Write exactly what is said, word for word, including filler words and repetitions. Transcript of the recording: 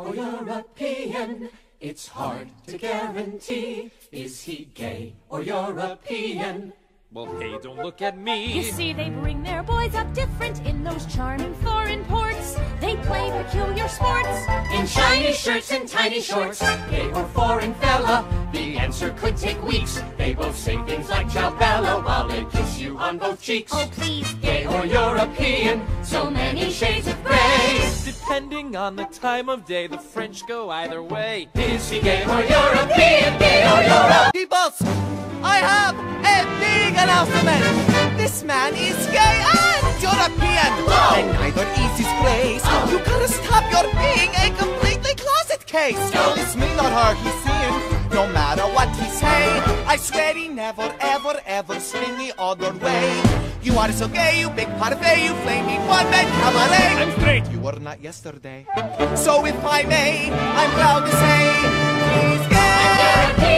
or European? It's hard to guarantee. Is he gay or European? Well, hey, don't look at me. You see, they bring their boys up different in those charming foreign ports. They play peculiar sports In shiny shirts and tiny shorts. Gay or foreign fella? The answer could take weeks. They both say things like ciao bella while they kiss you on both cheeks. Oh, please. Gay or European? So many shades of gray. Depending on the time of day, the French go either way. Is he gay or European? Gay or European? Peoples, I have a big announcement. This man is gay and European, Whoa. and neither is his place. Oh. You gotta stop your being a completely closet case. Oh. It's me, not her, he's seeing, no matter what he say. I swear he never, ever, ever swing the other way. You are so gay, you big parfait, you flaming one-man cabaret. I'm straight. You were not yesterday. So if I may, I'm proud to say, he's gay.